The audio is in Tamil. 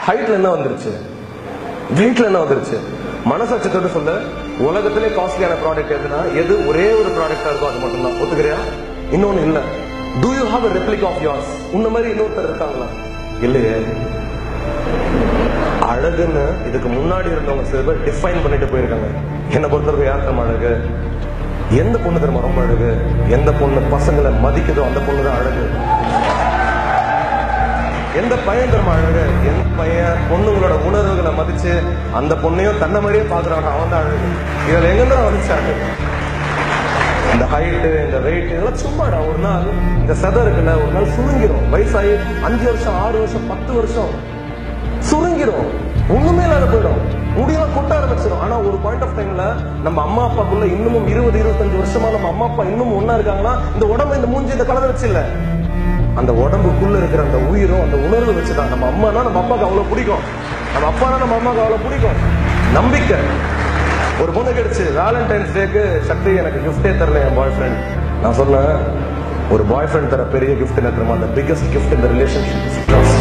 ஹைட்ல என்ன வந்துருச்சு, வெயிட்ல என்ன வந்துருச்சு. மனசாட்சியத்தோட சொல்ல, உலகத்திலே காஸ்ட்லியான ப்ராடக்ட் எதுனா எது ஒரே ஒரு ப்ராடக்டா இருக்கும் அது மட்டும்தான். ஒத்துக்கிறியா? இன்னொன்னு இல்ல. Do you have a replica of yours? உன்ன மாதிரி இன்னொருத்தர் இருக்காங்களா? இல்லையே. அழகுன்னு இதுக்கு முன்னாடி இருந்தவங்க சில பேர் டிஃபைன் பண்ணிட்டு போயிருக்காங்க. என்ன பொறுத்தவரைக்கும் யார் தரம் அழகு? எந்த பொண்ணு தரம் ரொம்ப அழகு? எந்த பொண்ணு பசங்களை மதிக்குதோ அந்த பொண்ணு தான் அழகு. எந்த பையன் தரம் அழகு? எந்த பையன் பொண்ணுங்களோட உணர்வுகளை மதிச்சு அந்த பொண்ணையும் தன்னை மாதிரியே பாக்குறாங்க, அவன் தான் அழகு. இதுல எங்க வந்துச்சாங்க இந்த ஹைட்டு, இந்த வெயிட், இதெல்லாம் சும்மாடா. ஒரு நாள் இந்த சதை இருக்குல்ல, ஒரு நாள் சுருங்கிரும். வயசாகி 5 வருஷம் 6 வருஷம் 10 வருஷம் சுருங்கிரும், ஒண்ணுமே இல்லாத போயிடும், முடியெல்லாம் கொட்ட ஆரம்பிச்சிடும். ஆனா ஒரு பாயிண்ட் ஆஃப் டைம்ல நம்ம அம்மா அப்பாக்குள்ள இன்னமும் 20-25 வருஷமா நம்ம அம்மா அப்பா இன்னும் ஒன்னா இருக்காங்கன்னா இந்த உடம்பு, இந்த மூஞ்சி, இந்த கலரை வச்சு இல்ல, அந்த உடம்புக்குள்ள இருக்கிற அந்த உயிரும் அந்த உணர்வு வச்சுதான். நம்ம அம்மானா நம்ம அப்பாவுக்கு அவ்வளவு பிடிக்கும், நம்ம அப்பானா நம்ம அம்மாவுக்கு அவ்வளவு பிடிக்கும். நம்பிக்கை. ஒரு பொண்ணு கிடைச்சு வேலண்டைன்ஸ் டேக்கு, சக்தி எனக்கு கிஃப்டே தரல என் பாய் ஃப்ரெண்ட். நான் சொன்னேன், ஒரு பாய் ஃப்ரெண்ட் தர பெரிய கிஃப்ட் என்ன தெரியுமா? The biggest gift in the relationship is trust.